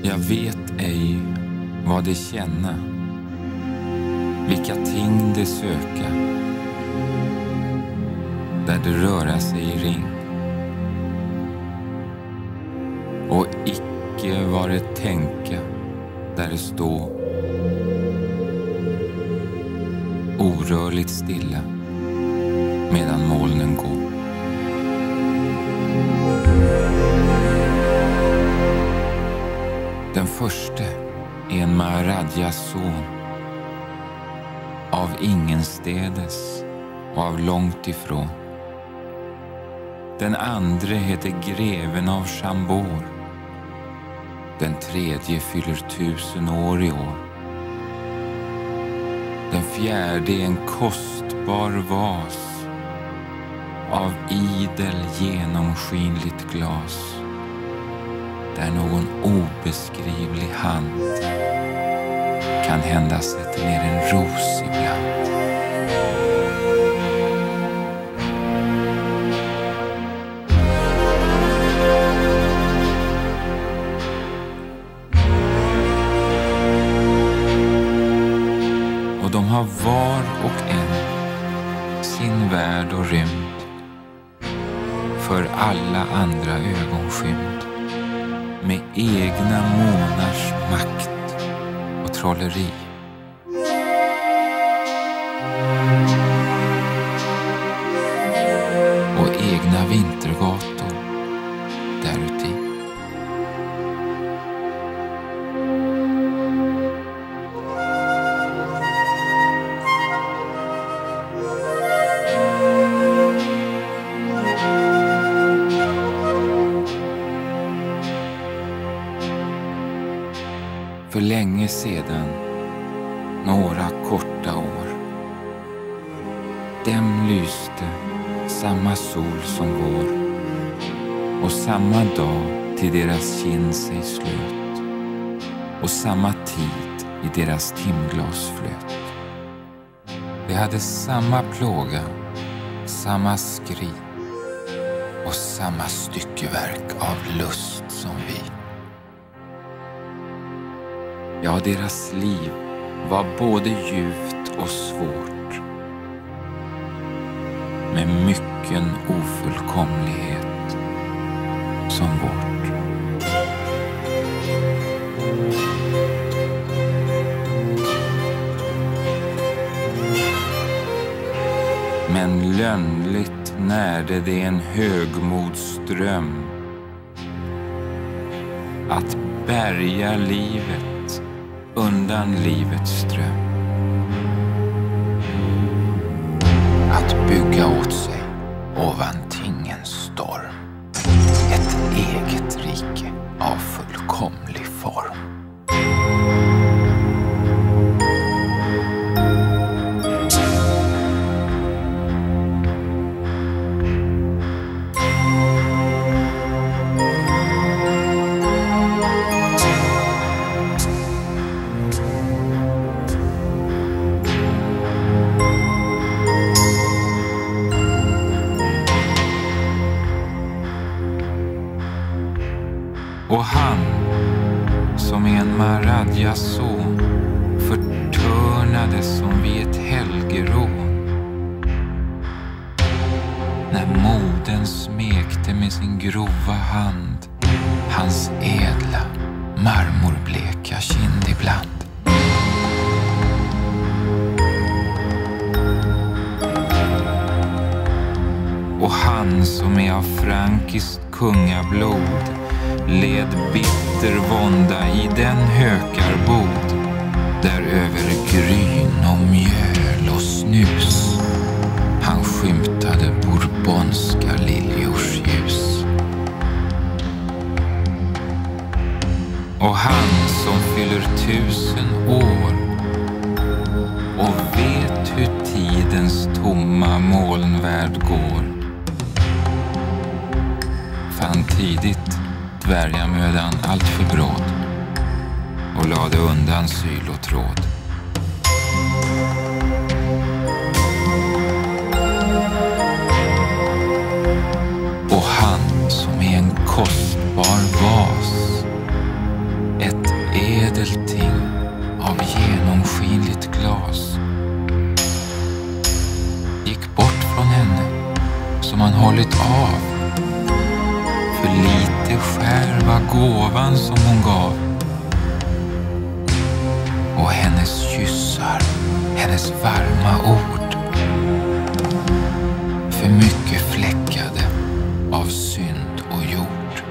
Jag vet ej vad det känna, vilka ting det söka, där det röra sig i ring. Och icke var det tänka, där det stå orörligt stilla, medan molnen går. Den förste är en Maharadjas son, av ingenstädes och av långt ifrån. Den andre heter greven av Chambord. Den tredje fyller 1000 år i år. Den fjärde är en kostbar vas av idel genomskinligt glas, där någon obeskrivlig hand kan hända sätter ner en ros ibland. Och de har var och en sin värld och rymd, för alla andra ögonskymd, med egna månars makt och trolleri. Och egna vintergator däruti. För länge sedan, några korta år, dem lyste samma sol som vår, och samma dag till deras kind sig slöt, och samma tid i deras timglas flöt. De hade samma plåga, samma skri och samma styckeverk av lust som vi. Ja, deras liv var både djupt och svårt, med mycken ofullkomlighet som vårt. Men lönnligt närde det en högmodsström att bärga livet undan livets ström, att bygga åt sig ovan tingens storm ett eget rike av fullkomlig form. Och han, som är en Maharadjas son, förtörnades som vid ett helgerån, när moden smekte med sin grova hand hans ädla, marmorbleka kind ibland. Och han, som är av frankiskt kungablod, led bitter vånda i den hökarbod, där över gryn och mjöl och snus han skymtade bourbonska liljors ljus. Och han, som fyller 1000 år och vet hur tidens tomma molnvärld går, fann tidigt dvärgamödan allt för bråd och lade undan syl och tråd. Och han, som är en kostbar vas, ett av. För lite skär var gåvan som hon gav. Och hennes kyssar, hennes varma ord, för mycket fläckade av synd och jord.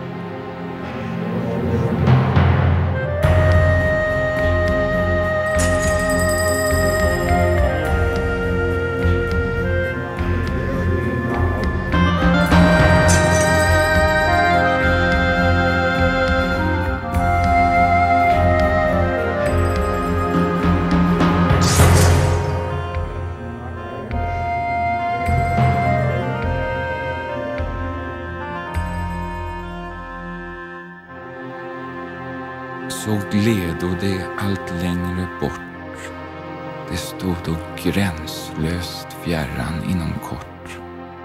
Så gledo det allt längre bort. Det stod då gränslöst fjärran inom kort.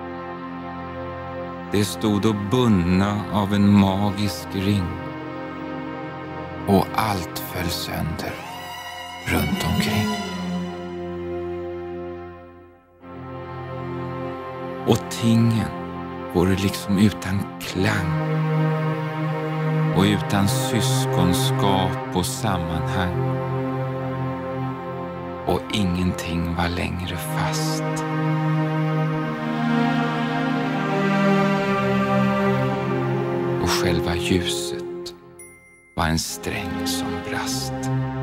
Det stod då bundna av en magisk ring. Och allt föll sönder runt omkring. Och tingen vore liksom utan klang och utan syskonskap och sammanhang. Och ingenting var längre fast. Och själva ljuset var en sträng som brast.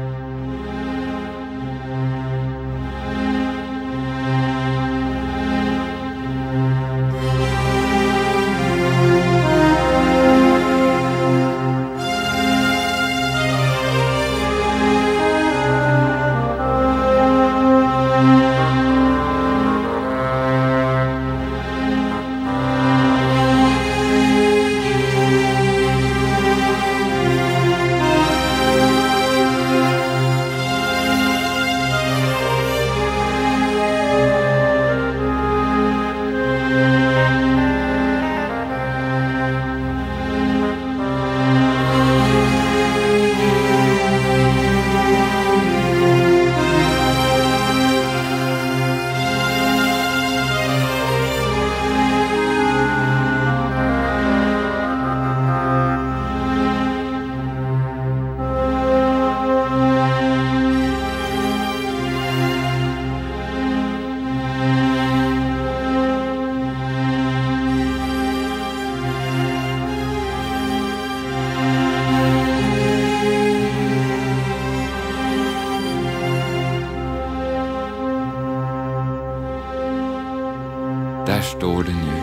Där står det nu.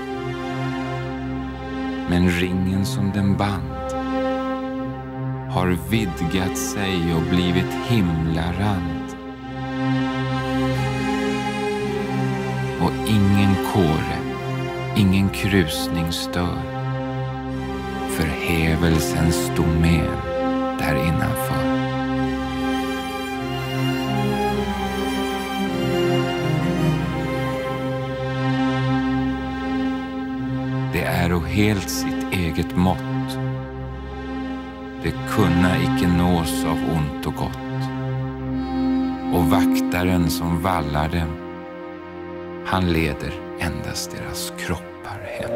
Men ringen som den band har vidgat sig och blivit himlarand. Och ingen kåre, ingen krusning stör. För hävelsens domän där innanför. Det är och helt sitt eget mått. Det kunna icke nås av ont och gott. Och vaktaren som vallar dem, han leder endast deras kroppar hem.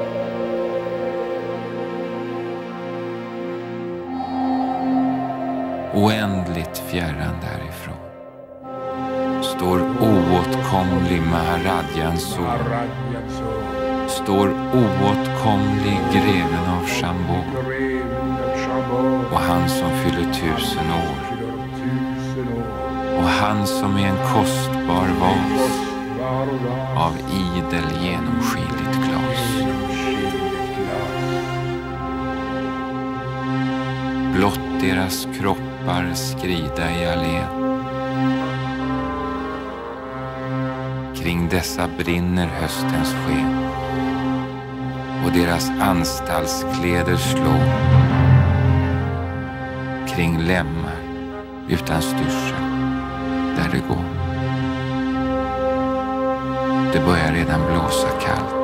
Oändligt fjärran därifrån står oåtkomlig Maharadjans son. Står oåtkomlig greven av Shambho och han som fyller 1000 år och han som är en kostbar vas av idel genomskinligt glas. Blott deras kroppar skrida i allén. Kring dessa brinner höstens sken och deras anstaltskläder slå kring lemmar utan styrsel där det går. Det börjar redan blåsa kallt.